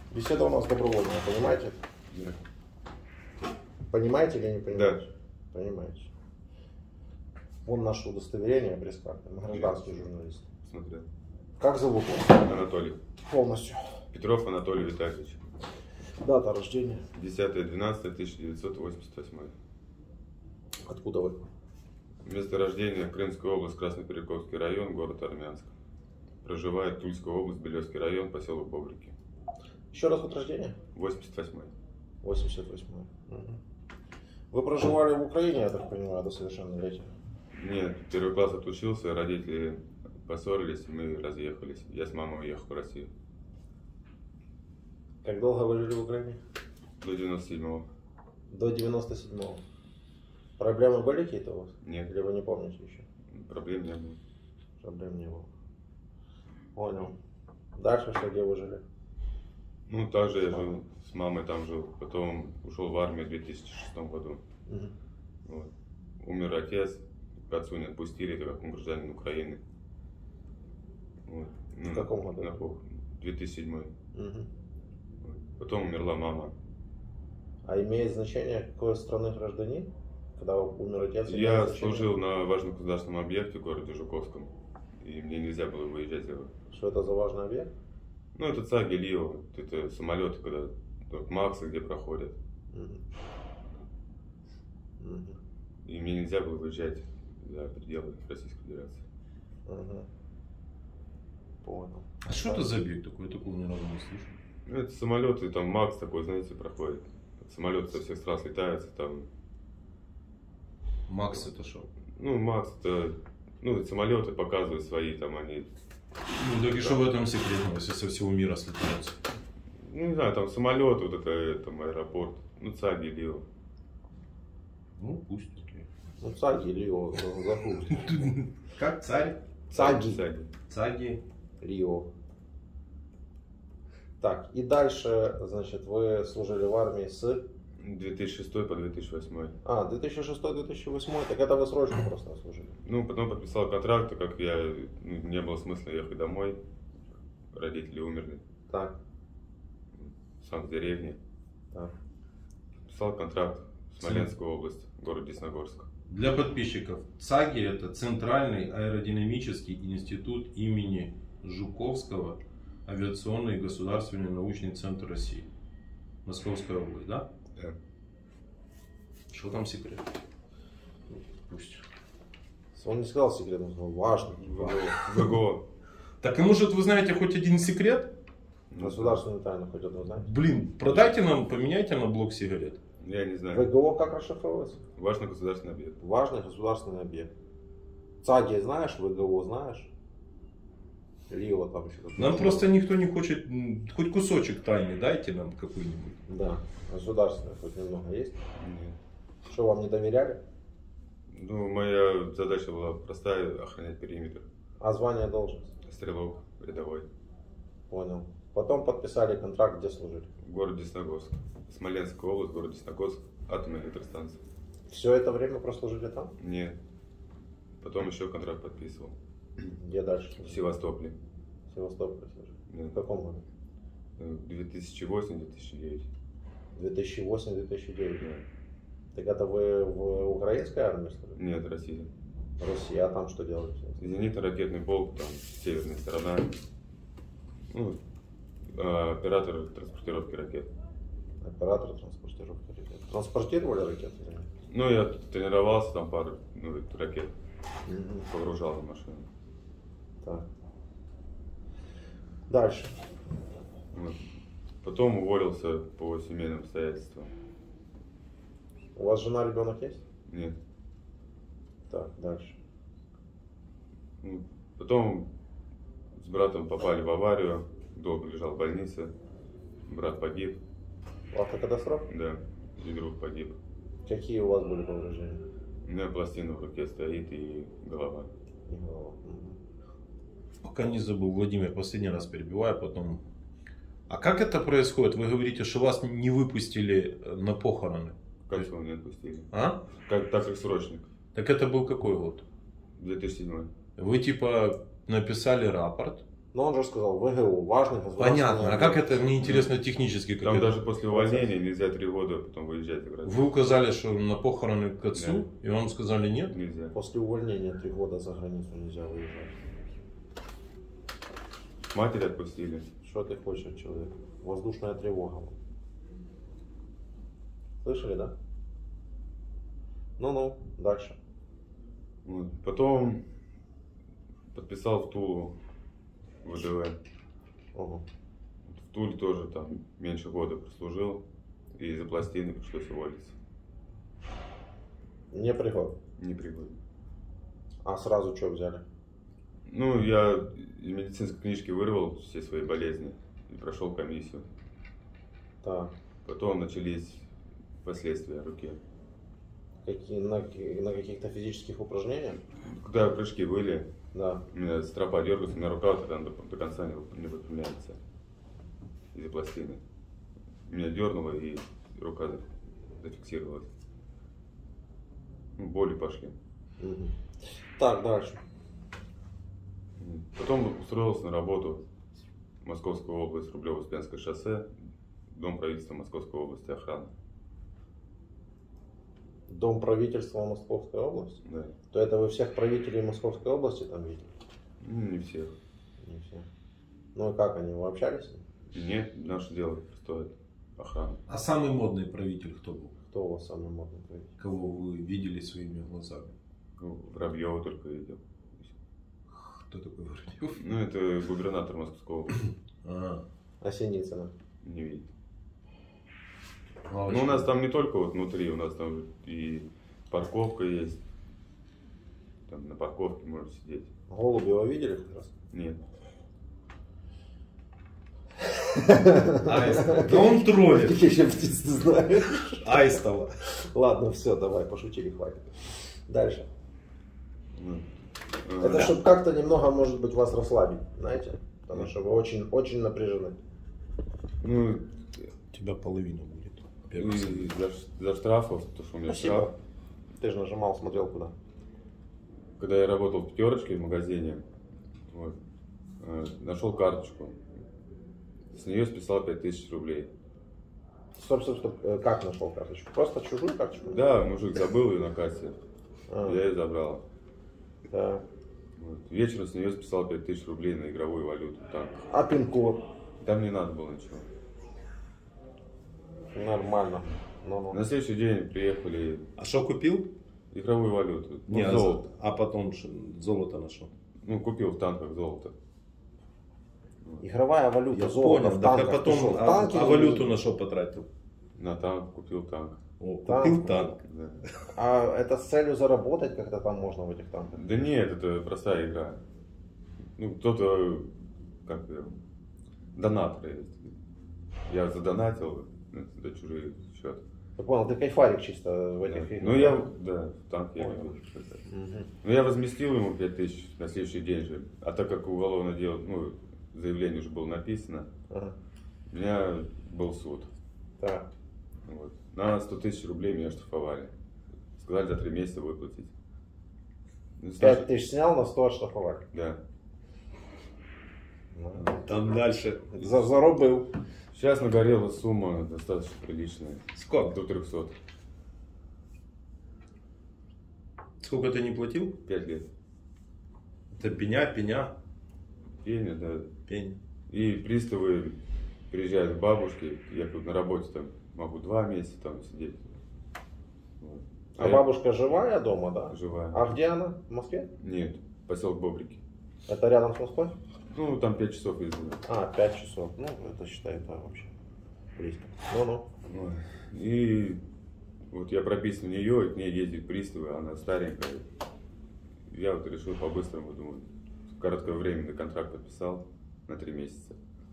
Беседа у нас добровольная, понимаете? Да. Понимаете или не понимаете? Да. Понимаете. Вон наше удостоверение, пресс-карта. Мы гражданский журналист. Смотрел. Как зовут вас? Анатолий. Полностью. Петров Анатолий Витальевич. Дата рождения. 10.12.1988. Откуда вы? Место рождения Крымская область, Красноперекопский район, город Армянск. Проживает Тульская область, Белевский район, поселок Бобрики. Еще раз год рождения? 88. 88. Угу. Вы проживали в Украине, я так понимаю, до совершеннолетия? Нет, первый класс отучился, родители поссорились, мы разъехались. Я с мамой уехал в Россию. Как долго вы жили в Украине? До 97-го. До 97-го. Проблемы были какие-то у вас? Нет. Или вы не помните еще? Проблем не было. Проблем не было. Понял. Дальше что, где вы жили? Ну, также я жил, с мамой там жил. Потом ушел в армию в 2006 году. Угу. Вот. Умер отец, к отцу не отпустили, так как он гражданин Украины. Вот. Ну, в каком году? 2007. Угу. Вот. Потом умерла мама. А имеет значение, какой страны гражданин? Когда умер отец? Я служил на важном государственном объекте в городе Жуковском. И мне нельзя было выезжать за... Что это за важный объект? Ну, это ЦАГИ, ЛИО, это самолеты, когда МАКСы, где проходят. Угу. Угу. И мне нельзя было выезжать за пределы Российской Федерации. Угу. Понял. А что это за объект такой? Я такого ни разу не слышал. Ну, это самолеты, там МАКС такой, знаете, проходит. Самолеты со всех стран слетаются, там... МАКС это что? Ну, МАКС это... Ну, самолеты показывают свои, там они... Ну, так и что в этом секретного, если со всего мира слетаются? Ну, не знаю, там самолет, вот это там аэропорт, ну, ЦАГИ, ЛИО. Ну, пусть, окей. Ну, ЦАГИ, ЛИО, забыл. Как царь? ЦАГИ. ЦАГИ. РИО. Так, и дальше, значит, вы служили в армии с... 2006 по 2008. 2006-2008, так это вы срочно просто служили? Ну, потом подписал контракт, так как не было смысла ехать домой. Родители умерли. Так. Сам в деревне. Так. Подписал контракт. Смоленская область, город Десногорск. Для подписчиков, ЦАГИ это Центральный аэродинамический институт имени Жуковского, авиационный государственный научный центр России. Московская область, да? Да. Что там секрет? Пусть. Он не сказал секрет, он сказал важно. ВГО. Так и может вы знаете хоть один секрет? Государственную тайну хоть одну знаете? Блин, продайте нам, поменяйте на блок сигарет. Я не знаю. ВГО как расшифровывается? Важный государственный объект. Важный государственный объект. ЦАГИ знаешь, ВГО знаешь? РИО там еще какой-то. Нам просто никто не хочет, хоть кусочек тайны дайте нам какой-нибудь. Да, государственное хоть немного есть. Нет. Что, вам не доверяли? Ну, моя задача была простая, охранять периметр. А звание должность? Стрелок рядовой. Понял. Потом подписали контракт, где служили? Город Десногорск. Смоленская область, город Десногорск, атомная электростанция. Все это время прослужили там? Нет. Потом еще контракт подписывал. Где дальше? В Севастополе. В Севастополе служили. Да. В каком году? 2008-2009. 2008-2009. Да. Так это вы в украинской армии служили? Нет, Россия. Россия, а там что делали? Зенитно-ракетный полк, там северная сторона. Ну, оператор транспортировки ракет. Оператор транспортировки ракет. Транспортировали ракеты? Ну, я тренировался, там пару ракет Угу. погружал в машину. Так. Дальше. Вот. Потом уволился по семейным обстоятельствам. У вас жена, ребенок есть? Нет. Так, дальше. Ну, потом с братом попали в аварию, долго лежал в больнице, брат погиб, Автокатастрофа? да, и друг погиб. Какие у вас были повреждения? У меня пластина в руке стоит и голова. И голова. Мгм. Пока не забыл, Владимир, последний раз перебиваю, потом... А как это происходит? Вы говорите, что вас не выпустили на похороны. Как его не отпустили? А? Так как срочник. Так это был какой год? 2007. Вы типа написали рапорт, Но он же сказал, ВГУ, важный государственный Понятно. А объект. как это, мне интересно технически? Как Там это? даже после увольнения нельзя 3 года потом выезжать за границу. Вы указали, что на похороны к отцу, и вам сказали нет? Нельзя. После увольнения 3 года за границу нельзя выезжать. Матери отпустили. Что ты хочешь от человека? Воздушная тревога. Слышали, да? Ну-ну, дальше. Вот. Потом подписал в Тулу ВДВ. Ого. В Туле тоже там меньше года прослужил. И из-за пластины пришлось уволиться. Не приход. Непригодно. А сразу что взяли? Ну, я из медицинской книжки вырвал все свои болезни и прошел комиссию. Так. Потом начались последствия руки. На каких-то физических упражнениях? Когда прыжки были, Да. у меня стропа дергается, у меня рука вот тогда до конца не выпрямляется из-за пластины. Меня дернуло и рука зафиксировалась. Ну, боли пошли. Мгм. Так, дальше. Потом устроился на работу в Московскую область, Рублево-Успенское шоссе, Дом правительства Московской области, охрана. Дом правительства Московской области? Да. То это вы всех правителей Московской области там видели? Ну, не всех. Не все. Ну и как они, вы общались с ним? Нет, наше дело стоит охрана. А самый модный правитель кто был? Кто у вас самый модный правитель? Кого вы видели своими глазами? Воробьева только видел. Кто такой Воробьев? Ну, это губернатор Московской области. А, А Синицына? Не видел. мало Ну, у нас чего. там не только вот внутри, у нас там и парковка есть. Там на парковке можно сидеть. Голубева видели как раз? Нет. Аистова. Да он троллит. Какие еще птицы ты знаешь? Аистова. Ладно, все, давай, пошутили, хватит. Дальше. Ну, Это чтобы как-то немного, может быть, вас расслабить, знаете? Потому что вы очень напряжены. ну, У тебя половина будет. и за штрафов, то, что у меня Спасибо. штраф. Ты же нажимал, смотрел куда. Когда я работал в пятерочке в магазине, вот, нашел карточку. С нее списал 5000 рублей. Стоп. Как нашел карточку? Просто чужую карточку? Да, мужик забыл ее на кассе. А, Я ее забрал. да. Вот. Вечером с нее списал 5000 рублей на игровую валюту. Так. А пин-код? Там не надо было ничего. Нормально. Ну-ну. На следующий день приехали А что купил? игровую валюту. Ну, Не, золото. а потом золото нашел. Ну, купил в танках золото. Игровая валюта, Я золото понял, в так а танках. Ты потом, что, в танке а не валюту видел? на что потратил? На танк купил танк. О, Танк. купил танк. Да. А это с целью заработать как-то там можно в этих танках? Да нет, это простая игра. Ну, кто-то, как донаторы есть. Я задонатил за чужие счет. Я понял, ты кайфарик чисто в этих играх. Ну, я, да, в танк я Понял. люблю. Мгм. Ну, я возместил ему 5000 на следующий день же. А так как уголовное дело, ну, заявление уже было написано, Ага. у меня был суд. Так. Вот. На 100 000 рублей меня штрафовали. Сказали за 3 месяца выплатить. Ну, 5000 снял, на 100 отштрафовали. Да. Ну. Там дальше. Заробил. Сейчас нагорела сумма достаточно приличная. Сколько? До 300. Сколько ты не платил? 5 лет. Это пеня. Пеня, да. Пень. И приставы приезжают к бабушке. Я тут на работе там могу 2 месяца там сидеть. Вот. А я бабушка живая дома, да? живая. А где она? В Москве? Нет, поселок Бобрики. Это рядом с Москвой? Ну, там 5 часов езды. 5 часов. Ну, это считай, да, вообще. Близко. Ну-ну. Ой. И вот я прописан в нее, и к ней ездят приставы, она старенькая. Я вот решил по-быстрому, думаю, коротковременный контракт подписал на 3 месяца.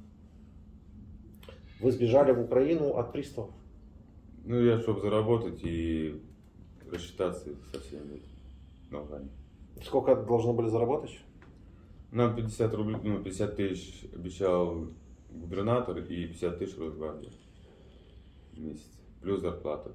Вы сбежали в Украину от приставов? Ну, я, чтобы заработать и рассчитаться со всеми долгами. Сколько должны были заработать? Нам 50 рублей, ну, 50 тысяч обещал губернатор и 50 тысяч Росгвардия в месяц. Плюс зарплата.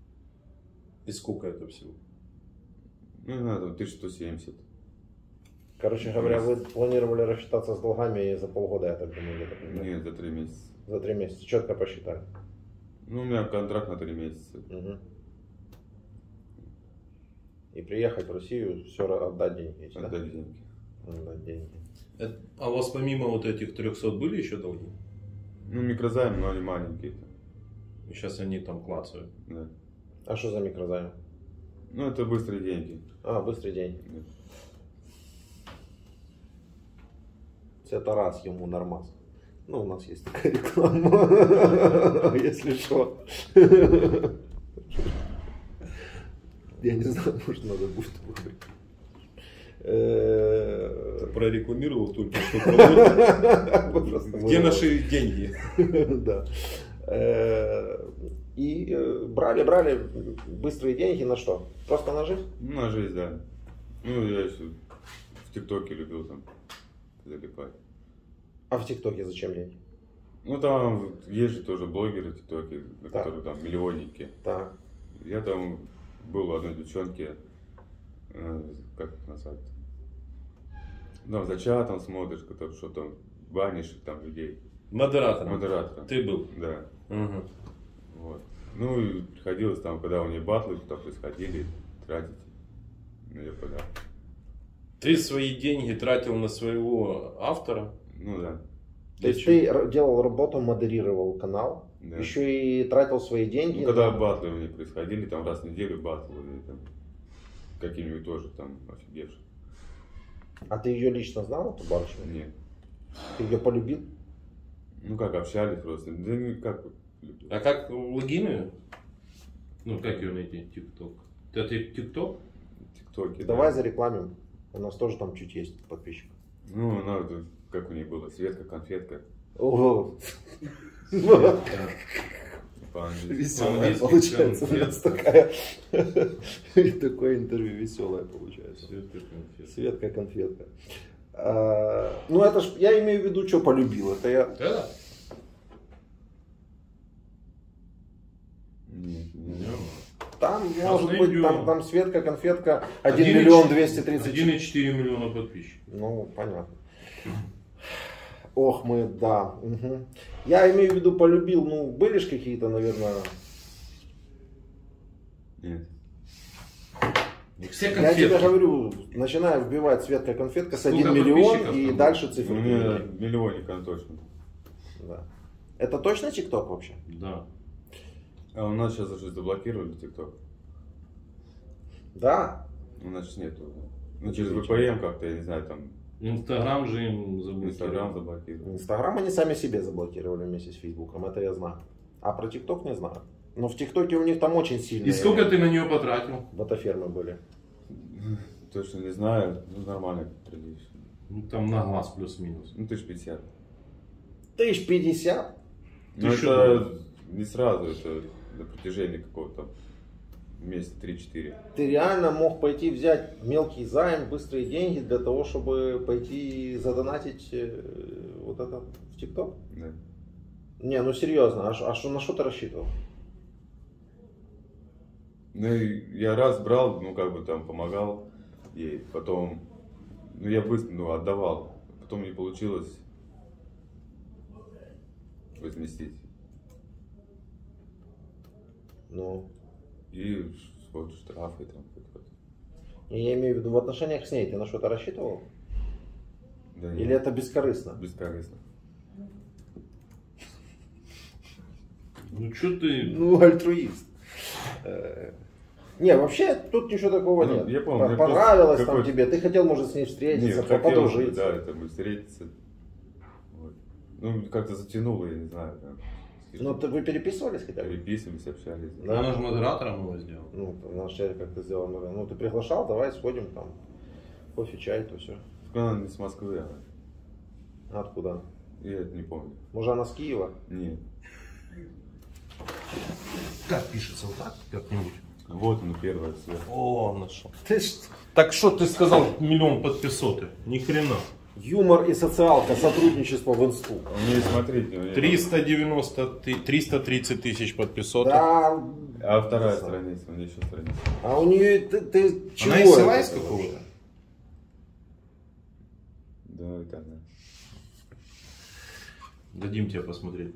И сколько это всего? Ну, не надо, 1170. Короче говоря, вы планировали рассчитаться с долгами за полгода, я так думаю, где-то примерно. Нет, за 3 месяца. За 3 месяца. Четко посчитали. Ну, у меня контракт на 3 месяца. Угу. И приехать в Россию, все отдать деньги эти, да? Отдать деньги. Отдать деньги. А у вас помимо вот этих 300 были еще долги? Ну, микрозайм, но они маленькие. И сейчас они там клацают. Да. А что за микрозайм? Ну, это быстрые деньги. А, быстрый день. Да. Это раз ему нормас. Ну, у нас есть такая реклама, если что. Я не знаю, может надо будет говорить. Прорекламировал только что. Где Где наши деньги? Да. И брали быстрые деньги на что? Просто на жизнь? Ну, на жизнь, да. Ну, я еще в ТикТоке любил там залипать. А в ТикТоке зачем деньги? Ну, там есть же тоже блогеры в ТикТоке, на Так. которых там миллионники. Так. Я там был у одной девчонки, как это назвать? Ну, за чатом смотришь, который что-то банишь там людей. Модератором. Модератором. Ты был. Да. Угу. Вот. Ну, и приходилось там, когда у нее батлы там происходили, тратить на ее подарок. Ты свои деньги тратил на своего автора? Ну, да. То есть ты делал работу, модерировал канал, Да. еще и тратил свои деньги. Ну, когда батлы у них происходили, там раз в неделю батлы, или там какие-нибудь тоже там офигевшие. А ты ее лично знал, эту барышню? Нет. Ты ее полюбил? Ну, как общались просто. Да никак. А как логин? Ну, как ее найти? ТикТок. Это ТикТок? ТикТоке. Давай да. зарекламим. У нас тоже там чуть есть подписчиков. Ну, она, это, как у нее было, Светка, конфетка. Ого. По-английски. Веселая По-английски получается. У нас конфетка. такое интервью веселое получается. Светка, конфетка. Ну это ж, я имею в виду, что полюбил. Это я... Да? Нет, не Там, Сейчас может быть, найдем. там Светка, конфетка 1 миллион 230. 1,4 миллиона подписчиков. Ну, понятно. Ох, мы, да. Угу. Я имею в виду, полюбил, ну, были ж какие-то, наверное... Нет. Все Я конфетки. тебе говорю, начинаю вбивать Светка, конфетка с 1 Сколько миллион подписчиков и там? дальше У цифры. меня миллионник, он точно. Да. Это точно ТикТок вообще? Да. А у нас сейчас уже заблокировали ТикТок. Да. У нас сейчас нету. Ну, через VPN как-то, я не знаю, там Инстаграм же им Инстаграм заблокировал. заблокировали. Инстаграм они сами себе заблокировали вместе с Фейсбуком, это я знаю. А про ТикТок не знаю. Но в ТикТоке у них там очень сильные И сколько ты на нее потратил? ботафермы были. Точно не знаю, ну нормально прилично. Ну, там на глаз плюс-минус. Ну, 1050. 1050? Ну, Тысячу это долларов. не сразу, это на протяжении какого-то месяца 3-4. Ты реально мог пойти взять мелкий займ, быстрые деньги для того, чтобы пойти задонатить вот это в ТикТок? Да. Не, ну серьезно, а что, на что ты рассчитывал? Ну, и я раз брал, ну, как бы там помогал ей, потом, ну, я быстро, ну, отдавал, потом не получилось возместить. Ну, И вот штрафы там. я имею в виду в отношениях с ней, ты на что-то рассчитывал? Да Или нет, это бескорыстно? бескорыстно. Ну, что ты... Ну, альтруист. Не, вообще тут ничего такого Ну, нет. я помню, я Понравилось просто там какой-то- тебе, ты хотел, может, с ней встретиться, Нет, хотел, подружиться. да, это мы встретиться. Вот. Ну, как-то затянуло, я не знаю. Там, Ну, вы переписывались хотя бы? переписывались, общались. Да. Она же модератором его сделала. Ну, наш человек как ты сделал, ну, ты приглашал, давай сходим там, кофе, чай, то все. Только она не с Москвы, а Откуда? я это не помню. Может, она с Киева? Нет. Как пишется? Вот так как-нибудь? Вот оно первое сверху. О, нашел. Ты ж... Так что ты сказал 1 миллион подписоты? Ни хрена. Юмор и социалка, сотрудничество в инсту. У меня, смотрите, у меня- 330 тысяч подписотов. Да, А вторая страница, у меня еще страница. а у нее ты чего? Она из села это из какого-то? Да, и так, да. Дадим тебе посмотреть.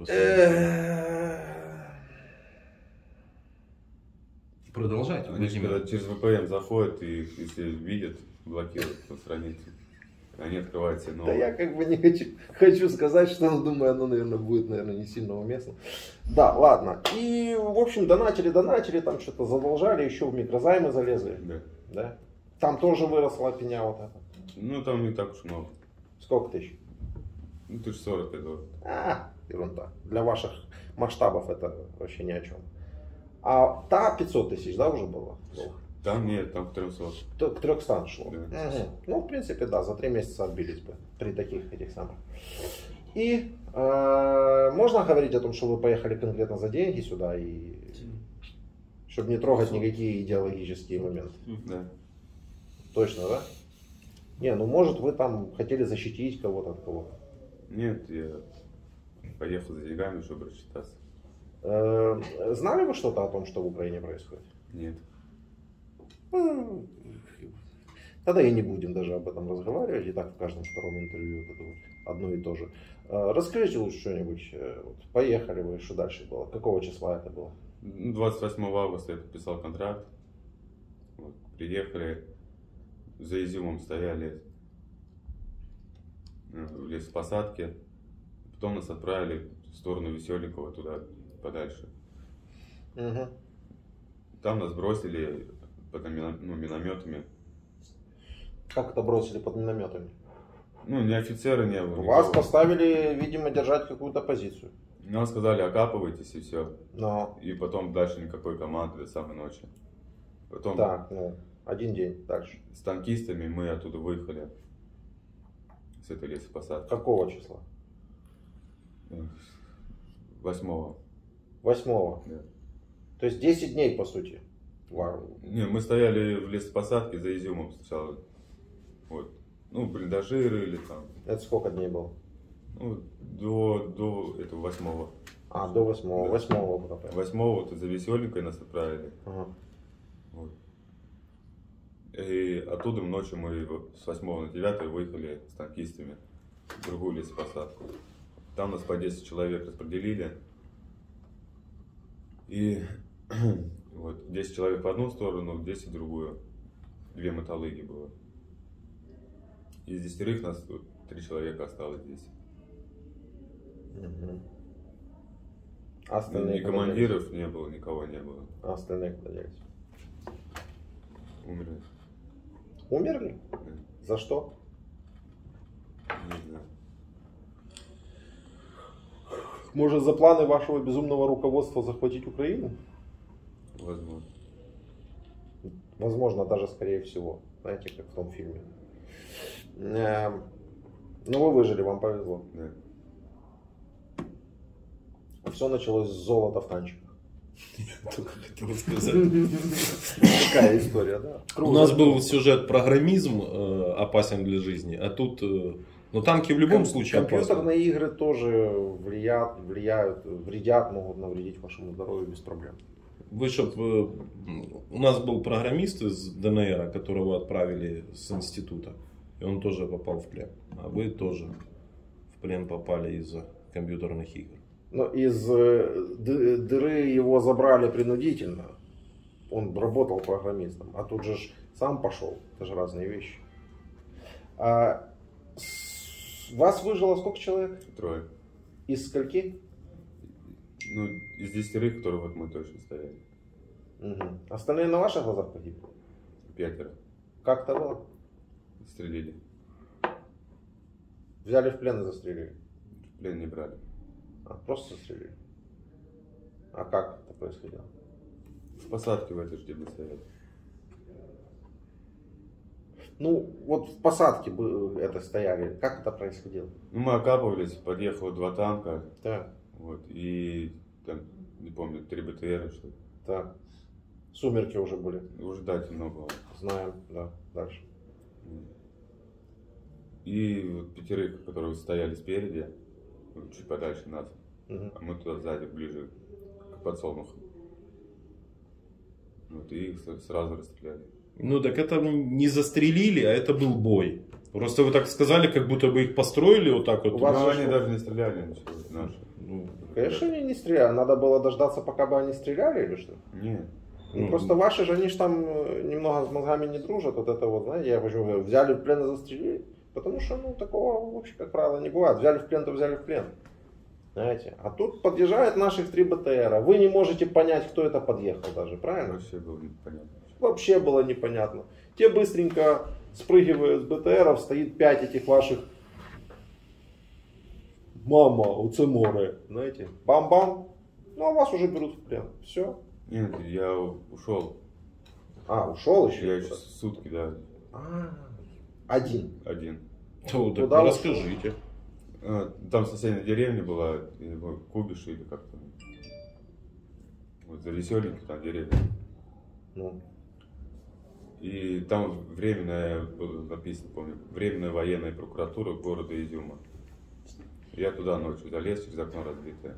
Продолжайте. Они же когда через VPN заходят и если видят, блокируют по странице. Они открывают себе Да новые. я как бы не хочу сказать, что думаю, оно, наверное, будет, не сильно уместно. Да, ладно. И, в общем, донатили, там что-то задолжали, еще в микрозаймы залезли. Да. Да? Там тоже выросла пеня вот эта. Ну, там не так уж много. Сколько тысяч? Ну, $45. Ерунда. Для ваших масштабов это вообще ни о чем. А та 500 тысяч, да, уже было? Там нет, там к 300. К 300 шло. Да. Угу. Ну, в принципе, да, за 3 месяца отбились бы при таких этих самых. И можно говорить о том, что вы поехали конкретно за деньги сюда, и чтобы не трогать никакие идеологические моменты? Да. Точно, да? Не, ну может вы там хотели защитить кого-то от кого-то. Нет, я поехал за деньгами, чтобы рассчитаться. Знали вы что-то о том, что в Украине происходит? Нет. Тогда и не будем даже об этом разговаривать, и так в каждом втором интервью это вот одно и то же. Расскажите лучше что-нибудь. Вот, поехали вы, что дальше было? Какого числа это было? 28 августа я подписал контракт. Вот, приехали, за Изюмом стояли в лесопосадке. Потом нас отправили в сторону Веселенького, туда подальше. Угу. Там нас бросили под минометами. Как это бросили под минометами? Ну, ни офицера не было. Вас никого. поставили, видимо, держать какую-то позицию. Нам сказали, окапывайтесь и все. Но. И потом дальше никакой команды до самой ночи. Потом Так, ну, один день дальше. с танкистами мы оттуда выехали. С этой лесопосадки. Какого числа? 8-го. 8-го. Да. То есть 10 дней, по сути. Не, мы стояли в лесопосадке за Изюмом сначала. Вот. Ну, блиндажи рыли там. Это сколько дней было? Ну, до этого 8-го. До 8-го. Да. 8-го было. 8-го вот за Веселенькой нас отправили. Ага. Вот. И оттуда ночью мы с 8 на 9 выехали с танкистами в другую лесопосадку. Там нас по 10 человек распределили. И вот 10 человек в одну сторону, 10 в другую. 2 мотолыги было. Из 10 нас 3 человека осталось здесь. Угу. Остальные Ни командиров не было, никого не было. Остальные куда делись? Умерли. Умерли? Да. За что? Не знаю. Может, за планы вашего безумного руководства захватить Украину? Возможно. Возможно, даже скорее всего. Знаете, как в том фильме. Но вы выжили, вам повезло. Да. Все началось с золота в танчиках. Только хотел сказать. Такая история, да. У нас был сюжет «Программизм опасен для жизни», а тут... Но танки в любом случае опасны. Компьютерные игры тоже вредят, могут навредить вашему здоровью без проблем. У нас был программист из ДНР, которого отправили с института. И он тоже попал в плен. А вы тоже в плен попали из-за компьютерных игр. Но из дыры его забрали принудительно. Он работал программистом. А тут же сам пошел. Это же разные вещи. Вас выжило сколько человек? 3. Из скольки? Ну, из 10, которые вот мы точно стояли. Угу. Остальные на ваших глазах погибли? 5. Как это было? Стрелили. Взяли в плен и застрелили? В плен не брали. Просто застрелили? А как это происходило? В посадке в этой же, где мы стояли. Ну, вот в посадке бы это стояли. Как это происходило? Ну, мы окапывались, подъехало 2 танка. Так. Вот, и там, не помню, 3 БТРа, что ли. Так. Сумерки уже были. Уже да, темно было. Знаем, да. Дальше. И вот 5, которые стояли спереди, чуть подальше нас. Угу. А мы туда сзади, ближе к подсолнухам. Вот, и их сразу расстреляли. Ну так это не застрелили, а это был бой. Просто вы так сказали, как будто бы их построили вот так вот. У вас Ну, же они что? даже не стреляли ничего, наши. Ну, Конечно, они не стреляли. Надо было дождаться, пока бы они стреляли или что? Нет. Ну, просто ваши же, они же там немного с мозгами не дружат. Вот это вот, знаете, я почему говорю, взяли в плен и застрелили. Потому что, ну, такого вообще, как правило, не бывает. Взяли в плен, то взяли в плен. Знаете, а тут подъезжают наших 3 БТРа. Вы не можете понять, кто это подъехал даже, правильно? Вообще было непонятно. Вообще было непонятно. Те быстренько спрыгивают с БТРов, стоит 5 этих ваших. Мама, оце море. Знаете, бам-бам. Ну, а вас уже берут в плен. Все. Нет, я ушел. А, ушел еще? Я еще сутки, да, Один. один. то, так Куда расскажите. Там соседняя деревня была, Кубиш или как-то. Вот за веселенький там деревня. Ну, И там временная, было написано, помню, временная военная прокуратура города Изюма. Я туда ночью залез, через окно разбитое.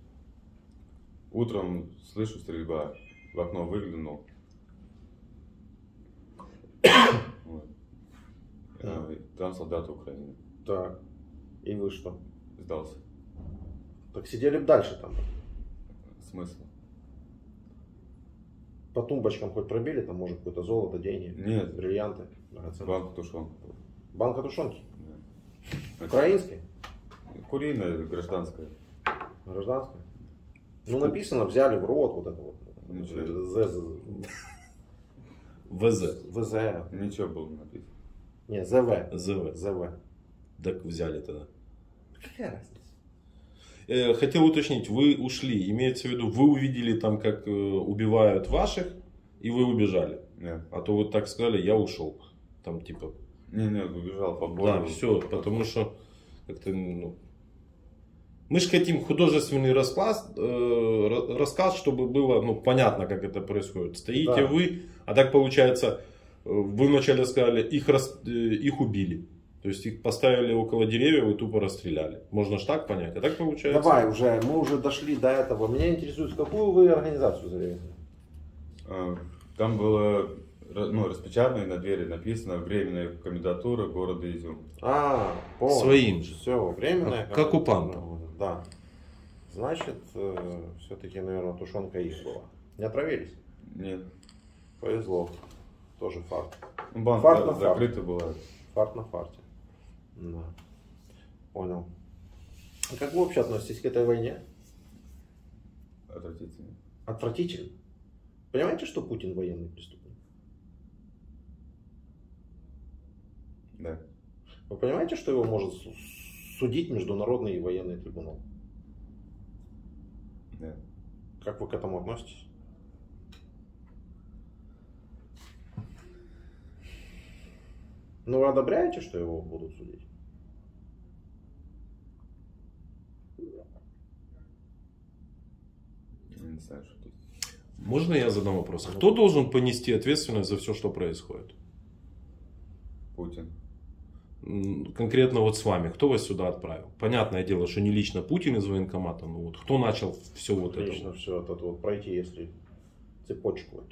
Утром слышу стрельба, в окно выглянул. Вот. Там солдаты Украины. так. И вы что? Сдался. Так сидели бы дальше там. Смысл? По тумбочкам хоть пробили, там может какое-то золото, деньги, Нет, бриллианты, драгоценности. банка тушенка. Банка тушенки. Да. Украинской? Куриная, гражданская. Гражданская? Ну написано, взяли в рот вот это вот. Ничего. ВЗ. ВЗ. Ничего было написано. Не, ЗВ. ЗВ. ЗВ. Так взяли тогда. Какая разница? Хотел уточнить, вы ушли, имеется в виду, вы увидели там, как убивают ваших, и вы убежали. Нет. А то вот так сказали, я ушел. Там типа. Не, убежал по Да, бою. все, потому что как-то, ну, мы же хотим художественный рассказ, чтобы было, ну, понятно, как это происходит. Стоите Да. вы, а так получается, вы вначале сказали, их убили. То есть их поставили около деревьев и тупо расстреляли. Можно ж так понять, а так получается. Давай уже, мы уже дошли до этого. Меня интересует, какую вы организацию завели? Там было, ну, распечатано и на двери написано временная комендатура города Изюм. А, понял. Своим же. Все, временное. Как оккупанта. Да. Значит, все-таки, наверное, тушенка их была. Не отравились? Нет. Повезло. Тоже факт. Ну, банка Фарт на фарт. закрыта была. Фарт на фарте. Да. Понял. А как вы вообще относитесь к этой войне? Отвратительно. Отвратительно. Понимаете, что Путин военный преступник? Да. Вы понимаете, что его может судить Международный военный трибунал? Да. Как вы к этому относитесь? Ну, вы одобряете, что его будут судить? Я не знаю, что тут. Можно я задам вопрос? А кто должен понести ответственность за все, что происходит? Путин. Конкретно вот с вами, кто вас сюда отправил? Понятное дело, что не лично Путин из военкомата, но вот кто начал все вот это? Отлично, все это вот пройти, если цепочку эту.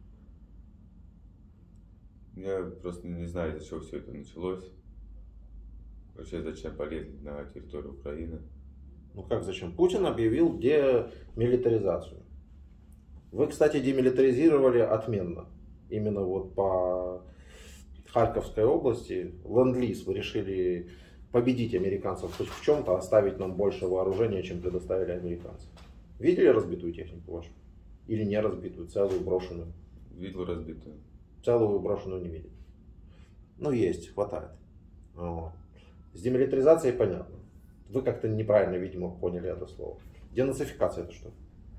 Я просто не знаю, из-за чего все это началось. Вообще, зачем полезли на территорию Украины. Ну как зачем? Путин объявил демилитаризацию. Вы, кстати, демилитаризировали отменно. Именно вот по Харьковской области ленд-лиз вы решили победить американцев хоть в чем-то, оставить нам больше вооружения, чем предоставили американцы. Видели разбитую технику вашу? Или не разбитую, целую, брошенную? Видел разбитую. Целую брошенную не видели. Ну есть, хватает. Вот. С демилитаризацией понятно. Вы как-то неправильно, видимо, поняли это слово. Денацификация это что?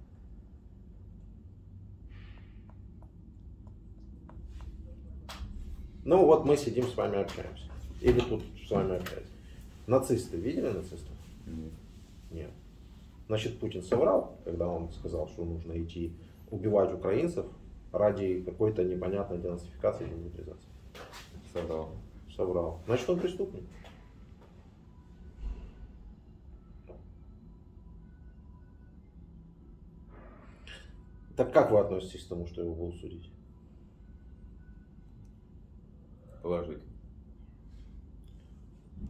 Ну вот мы сидим с вами общаемся. Или тут с вами общаемся. Нацисты, видели нацистов? Нет. Нет. Значит, Путин соврал, когда он сказал, что нужно идти убивать украинцев ради какой-то непонятной денацификации и демилитаризации. Соврал. Соврал. Значит, он преступник. Так как вы относитесь к тому, что его будут судить? Положительно.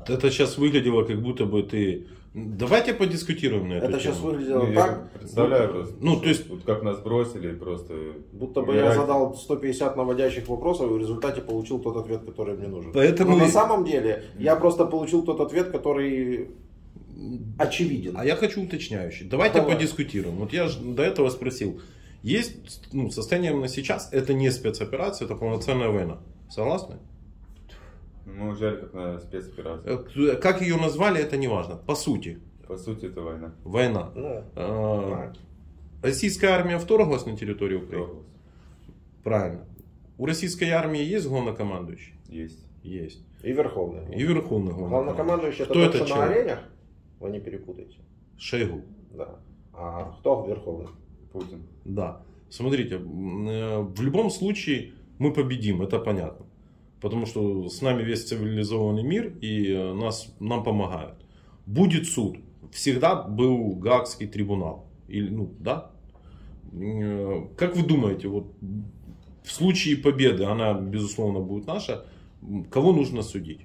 Это сейчас выглядело, как будто бы ты... Давайте подискутируем на эту Это тему. сейчас выглядело Я так, представляю просто, ну, то есть- вот как нас бросили, просто... будто бы я задал 150 наводящих вопросов и в результате получил тот ответ, который мне нужен. Поэтому Но на и- самом деле я просто получил тот ответ, который очевиден. А я хочу уточняющий. Давайте Давай. подискутируем. Вот я же до этого спросил. Есть, ну, состояние на сейчас, это не спецоперация, это полноценная война. Согласны? Мы уезжали как на спецоперацию. Как ее назвали, это не важно. По сути, По сути, это война. война. Ну, А, Российская армия вторглась на территорию Украины? Трогался. Правильно. У российской армии есть главнокомандующий? Есть. Есть. и верховный. И верховный главнокомандующий. Главнокомандующий это Кто тот, это что на человек? оленях? Вы не перепутайте. Шойгу. Да. А кто верховный? Путин. Да. Смотрите, в любом случае мы победим, это понятно. Потому что с нами весь цивилизованный мир и нам помогают. Будет суд. Всегда был Гаагский трибунал. Или, ну, да? Как вы думаете, вот в случае победы, она безусловно будет наша, кого нужно судить?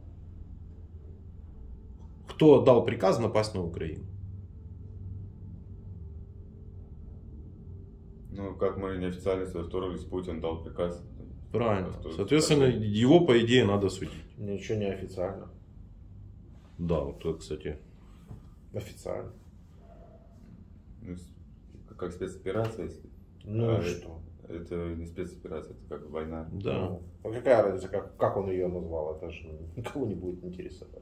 Кто отдал приказ напасть на Украину? Ну, как мы неофициально сюда вторглись, Путин дал приказ. Правильно. Что- Соответственно, его, по идее, надо судить. Ничего не официально. Да, вот это, кстати. Официально. Ну, как спецоперация, если... Ну А, и что? Это не спецоперация, это как война. Да. Ну, а какая разница, как он ее назвал? Это же никого не будет интересовать.